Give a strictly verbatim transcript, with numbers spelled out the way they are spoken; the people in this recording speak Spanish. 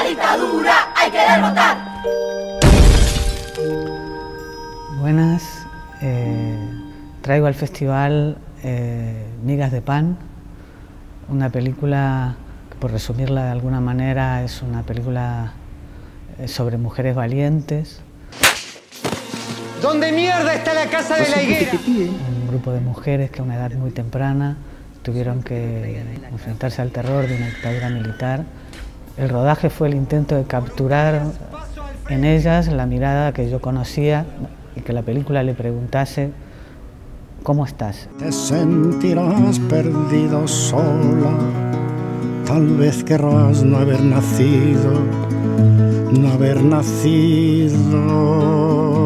dictadura hay que derrotar. Buenas, eh, traigo al festival eh, Migas de Pan, una película que, por resumirla de alguna manera, es una película sobre mujeres valientes. ¿Dónde mierda está la casa de la higuera? Un grupo de mujeres que a una edad muy temprana tuvieron que enfrentarse al terror de una dictadura militar. El rodaje fue el intento de capturar en ellas la mirada que yo conocía y que la película le preguntase: ¿cómo estás? Te sentirás perdido sola, tal vez querrás no haber nacido, no haber nacido.